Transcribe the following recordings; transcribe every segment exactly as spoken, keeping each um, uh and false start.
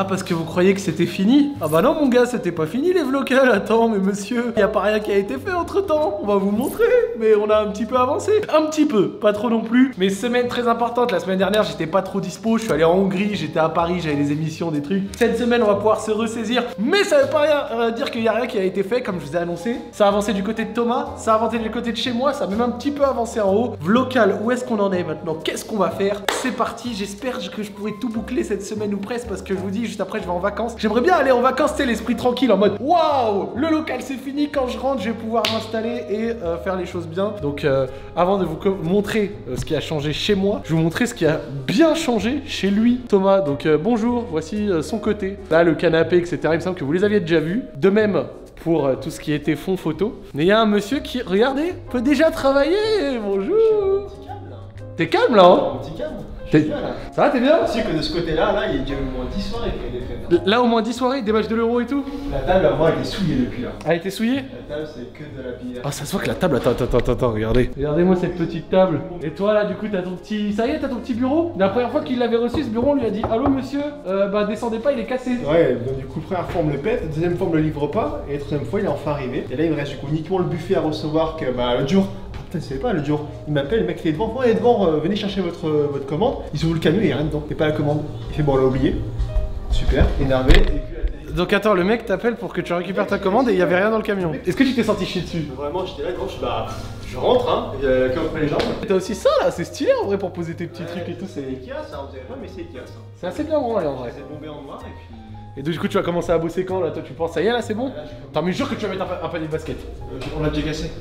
Ah, parce que vous croyez que c'était fini? Ah bah non mon gars, c'était pas fini les vlogs-là. Attends, mais monsieur, y a pas rien qui a été fait entre temps. On va vous montrer, mais on a un petit peu avancé. Un petit peu, pas trop non plus. Mais semaine très importante, la semaine dernière j'étais pas trop dispo. Je suis allé en Hongrie, j'étais à Paris, j'avais des émissions, des trucs. Cette semaine on va pouvoir se ressaisir. Mais ça veut pas rien euh, dire qu'il y a rien qui a été fait, comme je vous ai annoncé. Ça a avancé du côté de Thomas, ça a avancé du côté de chez moi, ça a même un petit peu avancé en haut. Vlocal, où est-ce qu'on en est maintenant? Qu'est-ce qu'on va faire? C'est parti, j'espère que je pourrai tout boucler cette semaine ou presque, parce que je vous dis, juste après je vais en vacances. J'aimerais bien aller en vacances, c'est l'esprit tranquille, en mode waouh, le local c'est fini, quand je rentre je vais pouvoir m'installer et euh, faire les choses bien. Donc euh, avant de vous montrer euh, ce qui a changé chez moi, je vais vous montrer ce qui a bien changé chez lui, Thomas. Donc euh, bonjour, voici euh, son côté. Là le canapé, et cetera. Il me semble que vous les aviez déjà vus. De même pour euh, tout ce qui était fond photo. Mais il y a un monsieur qui, regardez, peut déjà travailler. Bonjour. T'es calme là, hein? Petit calme. Bien, là. Ça va, t'es bien? Tu sais que de ce côté-là, là, il y a déjà au moins dix soirées qui ont été faites. Là, au moins dix soirées, des matchs de l'euro et tout? La table, à moi, elle est souillée depuis là. Elle a été souillée? La table, c'est que de la pierre. Ah, ça se voit que la table, attends, attends, attends, attends, regardez. Regardez-moi cette petite table. Et toi, là, du coup, t'as ton petit... Ça y est, t'as ton petit bureau? La première fois qu'il l'avait reçu, ce bureau, on lui a dit, allô, monsieur, euh, bah, descendez pas, il est cassé. Ouais, donc du coup, première fois, on me le pète, deuxième fois, on me le livre pas, et la troisième fois, il est enfin arrivé. Et là, il me reste du coup uniquement le buffet à recevoir que, bah, l'autre jour. Putain, c'est pas le jour. Il m'appelle, le mec il est devant, il est devant, euh, venez chercher votre, euh, votre commande. Il ouvre le camion, il n'y a rien dedans, il n'y a pas la commande. Il fait bon, on l'a oublié. Super, énervé. Et puis, donc attends, le mec t'appelle pour que tu récupères ta commande et il y avait rien dans le camion. Est-ce que tu t'es senti chier dessus? Vraiment, j'étais là, gros, je suis bah, je rentre, hein, et euh, comme après les jambes. T'as aussi ça là, c'est stylé en vrai pour poser tes petits ouais, trucs et tout. C'est Ikea ça, vous savez pas, mais c'est Ikea ça. C'est assez bien branlé en vrai. C'est bombé en noir et puis. Et du coup, tu vas commencer à bosser quand là? Toi, tu penses, ça y est là, c'est bon? Attends, mais jure que tu vas mettre un, un panier de basket. Euh, on l'a déjà cassé.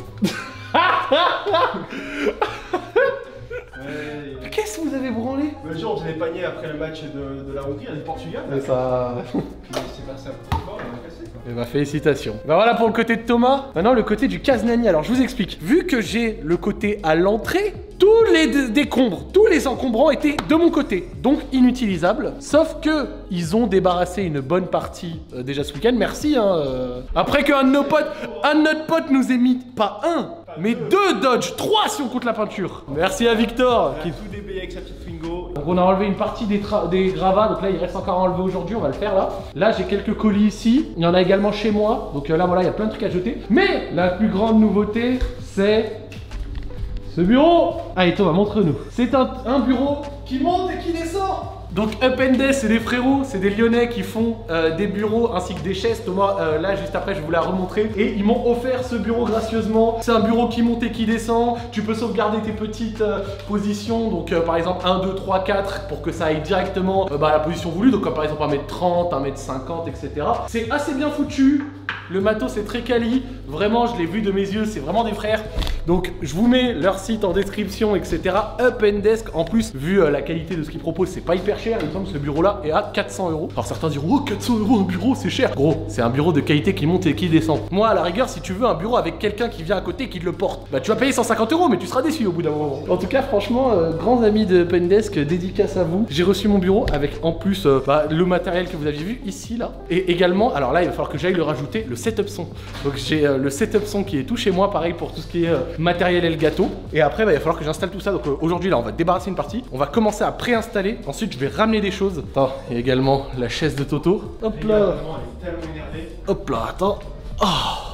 Mais qu'est-ce que vous avez branlé? Le jour on faisait des paniers après le match de, de la Hongrie, du Portugal. Mais ça... Puis c'est passé un peu fort, on a cassé quoi. Et bah félicitations. Bah voilà pour le côté de Thomas. Maintenant le côté du Kaznani. Alors je vous explique. Vu que j'ai le côté à l'entrée, tous les décombres, tous les encombrants étaient de mon côté, donc inutilisables. Sauf que ils ont débarrassé une bonne partie euh, déjà ce week-end. Merci. Hein, euh... Après qu'un de nos potes, un de notre pote nous ait mis pas un, mais deux Dodge, trois si on compte la peinture. Merci à Victor. On a qui... tout déblayé avec sa petite Twingo. Donc on a enlevé une partie des, des gravats, donc là il reste encore à enlever aujourd'hui, on va le faire là. Là j'ai quelques colis ici, il y en a également chez moi, donc là voilà il y a plein de trucs à jeter. Mais la plus grande nouveauté c'est ce bureau. Allez Thomas, montre-nous. C'est un, un bureau qui monte et qui descend. Donc Up and Desk, c'est des frérots, c'est des Lyonnais qui font euh, des bureaux ainsi que des chaises. Thomas, euh, là juste après je vais vous la remontrer. Et ils m'ont offert ce bureau gracieusement. C'est un bureau qui monte et qui descend. Tu peux sauvegarder tes petites euh, positions. Donc euh, par exemple un, deux, trois, quatre pour que ça aille directement euh, bah, à la position voulue. Donc comme par exemple un mètre trente, un mètre cinquante, et cetera. C'est assez bien foutu. Le matos est très quali. Vraiment, je l'ai vu de mes yeux, c'est vraiment des frères. Donc je vous mets leur site en description, et cetera. Up and Desk. En plus, vu euh, la qualité de ce qu'ils proposent, c'est pas hyper cher. Il me semble que ce bureau-là est à quatre cents euros. Alors certains diront, oh quatre cents euros un bureau, c'est cher. Gros, c'est un bureau de qualité qui monte et qui descend. Moi, à la rigueur, si tu veux un bureau avec quelqu'un qui vient à côté et qui te le porte, bah tu vas payer cent cinquante euros, mais tu seras déçu au bout d'un moment. En tout cas, franchement, euh, grands amis de Up and Desk, dédicace à vous. J'ai reçu mon bureau avec en plus euh, bah, le matériel que vous aviez vu ici, là. Et également, alors là, il va falloir que j'aille le rajouter, le setup son. Donc j'ai euh, le setup son qui est tout chez moi, pareil pour tout ce qui est euh, matériel et le gâteau. Et après, bah, il va falloir que j'installe tout ça. Donc euh, aujourd'hui, là, on va débarrasser une partie. On va commencer à préinstaller. Ensuite, je vais ramener des choses. Attends, il y a également la chaise de Toto. Hop là. Hop là, attends. Oh.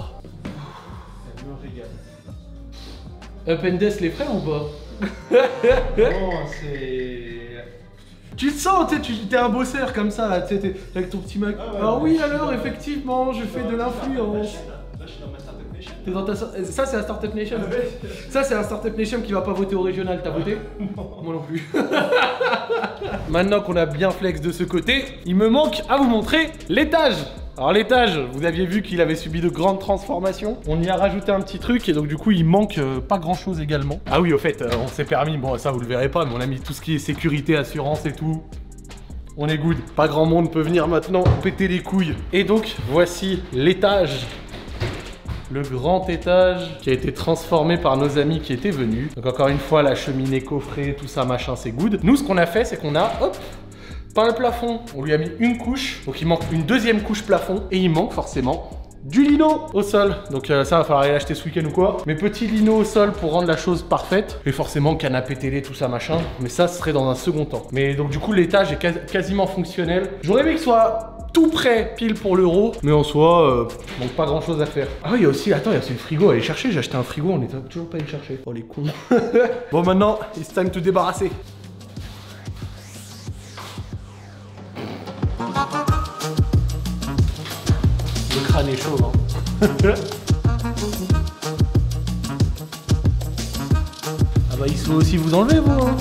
Up and Desk, les frères ou pas? Non, c'est... Tu te sens, tu sais, tu t'es un bosseur comme ça, tu sais, avec ton petit Mac. Ah, ouais, ah oui, alors, effectivement, je fais de l'influence. Là, je suis dans ma Startup Nation. T'es dans ta... Ça, c'est un Startup Nation. Ça, c'est un Startup Nation qui va pas voter au régional. T'as voté? Moi non plus. Maintenant qu'on a bien flex de ce côté, il me manque à vous montrer l'étage. Alors l'étage, vous aviez vu qu'il avait subi de grandes transformations. On y a rajouté un petit truc et donc du coup il manque euh, pas grand chose également. Ah oui, au fait, euh, on s'est permis, bon ça vous le verrez pas, mais on a mis tout ce qui est sécurité, assurance et tout. On est good. Pas grand monde peut venir maintenant péter les couilles. Et donc voici l'étage. Le grand étage qui a été transformé par nos amis qui étaient venus. Donc encore une fois, la cheminée coffrée, tout ça machin, c'est good. Nous, ce qu'on a fait, c'est qu'on a, hop, peint le plafond. On lui a mis une couche, donc il manque une deuxième couche plafond. Et il manque forcément du lino au sol. Donc euh, ça va falloir aller l'acheter ce week-end ou quoi. Mes petits linos au sol pour rendre la chose parfaite. Et forcément canapé télé, tout ça machin. Mais ça ce serait dans un second temps. Mais donc du coup l'étage est quasi quasiment fonctionnel. J'aurais aimé qu'il soit tout prêt pile pour l'euro. Mais en soi, euh, manque pas grand chose à faire. Ah oui, il y a aussi, attends, il y a aussi le frigo à aller chercher. J'ai acheté un frigo, on est toujours pas allé le chercher. Oh les cons. Bon maintenant, it's time to débarrasser. Le crâne est chaud, hein. Ah bah il faut aussi vous enlever, vous, hein.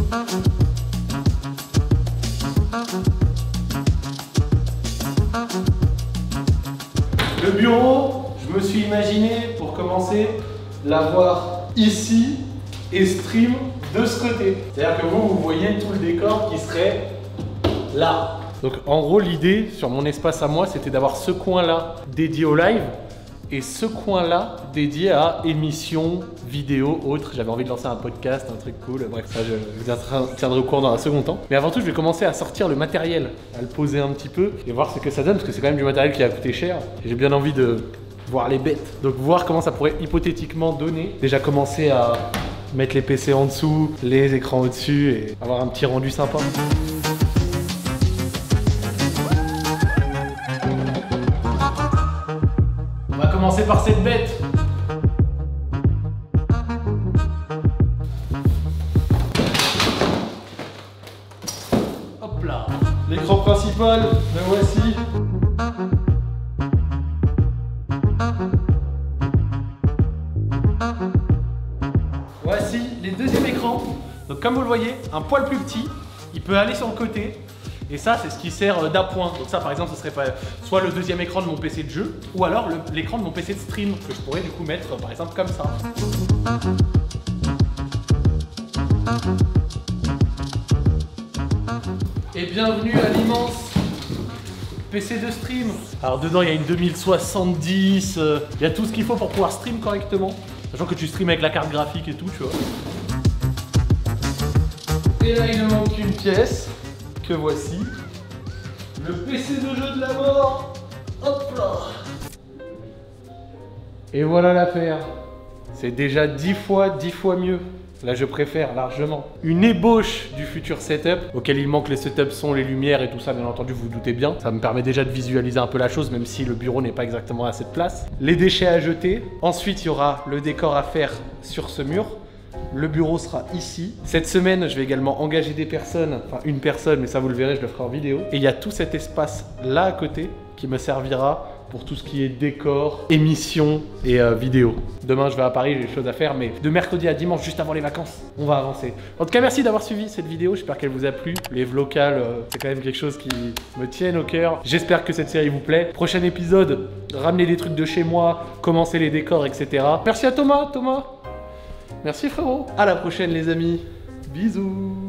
Le bureau, je me suis imaginé, pour commencer, l'avoir ici et stream de ce côté. C'est-à-dire que vous, vous voyez tout le décor qui serait là. Donc en gros, l'idée sur mon espace à moi, c'était d'avoir ce coin-là dédié au live et ce coin-là dédié à émissions, vidéos, autres. J'avais envie de lancer un podcast, un truc cool. Bref, ça, je vous tiendrai au courant dans un second temps. Mais avant tout, je vais commencer à sortir le matériel, à le poser un petit peu et voir ce que ça donne, parce que c'est quand même du matériel qui a coûté cher. Et j'ai bien envie de voir les bêtes. Donc voir comment ça pourrait hypothétiquement donner. Déjà commencer à mettre les P C en dessous, les écrans au-dessus et avoir un petit rendu sympa. On va commencer par cette bête. Hop là. L'écran principal, le voici. Voici les deuxièmes écrans. Donc comme vous le voyez, un poil plus petit, il peut aller sur le côté. Et ça, c'est ce qui sert d'appoint. Donc ça, par exemple, ce serait pas soit le deuxième écran de mon P C de jeu, ou alors l'écran de mon P C de stream, que je pourrais du coup mettre, par exemple, comme ça. Et bienvenue à l'immense P C de stream. Alors dedans, il y a une deux mille soixante-dix, euh, il y a tout ce qu'il faut pour pouvoir stream correctement. Sachant que tu stream avec la carte graphique et tout, tu vois. Et là, il me manque une pièce. Que voici, le P C de jeu de la mort. Hop là. Et voilà l'affaire. C'est déjà dix fois, dix fois mieux. Là je préfère largement. Une ébauche du futur setup, auquel il manque les setup sons, les lumières et tout ça, bien entendu, vous vous doutez bien. Ça me permet déjà de visualiser un peu la chose, même si le bureau n'est pas exactement à cette place. Les déchets à jeter. Ensuite, il y aura le décor à faire sur ce mur. Le bureau sera ici. Cette semaine, je vais également engager des personnes, enfin une personne, mais ça vous le verrez, je le ferai en vidéo. Et il y a tout cet espace là à côté qui me servira pour tout ce qui est décor, émissions et euh, vidéo. Demain, je vais à Paris, j'ai des choses à faire, mais de mercredi à dimanche, juste avant les vacances, on va avancer. En tout cas, merci d'avoir suivi cette vidéo. J'espère qu'elle vous a plu. Les vlogs, euh, c'est quand même quelque chose qui me tienne au cœur. J'espère que cette série vous plaît. Prochain épisode, ramener des trucs de chez moi, commencer les décors, et cetera. Merci à Thomas, Thomas. Merci frérot. À la prochaine les amis. Bisous.